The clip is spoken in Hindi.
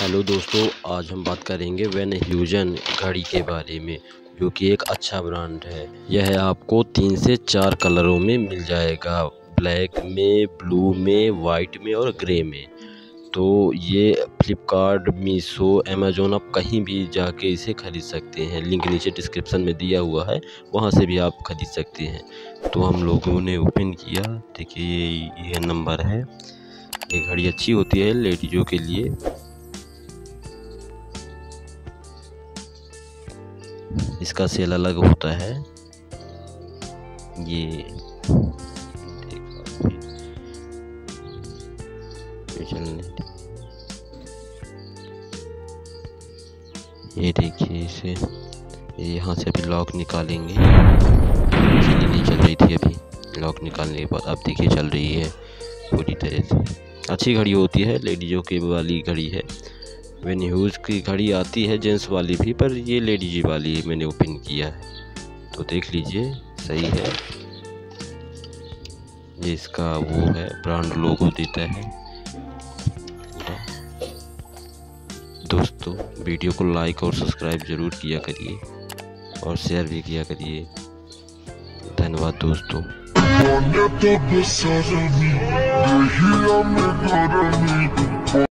हेलो दोस्तों, आज हम बात करेंगे वैन ह्यूजन घड़ी के बारे में, जो कि एक अच्छा ब्रांड है। यह आपको 3 से 4 कलरों में मिल जाएगा, ब्लैक में, ब्लू में, वाइट में और ग्रे में। तो ये फ्लिपकार्ट, मीशो, अमेज़न, आप कहीं भी जाके इसे ख़रीद सकते हैं। लिंक नीचे डिस्क्रिप्शन में दिया हुआ है, वहाँ से भी आप ख़रीद सकते हैं। तो हम लोगों ने ओपन किया, देखिए ये नंबर है। ये घड़ी अच्छी होती है लेडीज़ों के लिए। इसका सेल अलग होता है। ये ये देखिए इसे, ये यहाँ से अभी लॉक निकालेंगे। चलिए नहीं चल रही थी अभी, लॉक निकालने के बाद अब देखिए चल रही है पूरी तरह से। अच्छी घड़ी होती है, लेडीज़ों की वाली घड़ी है। वैन ह्यूज की घड़ी आती है जेंट्स वाली भी, पर ये लेडीज वाली मैंने ओपन किया है, तो देख लीजिए सही है। ये इसका वो है, ब्रांड लोगो देता है। दोस्तों, वीडियो को लाइक और सब्सक्राइब ज़रूर किया करिए और शेयर भी किया करिए। धन्यवाद दोस्तों।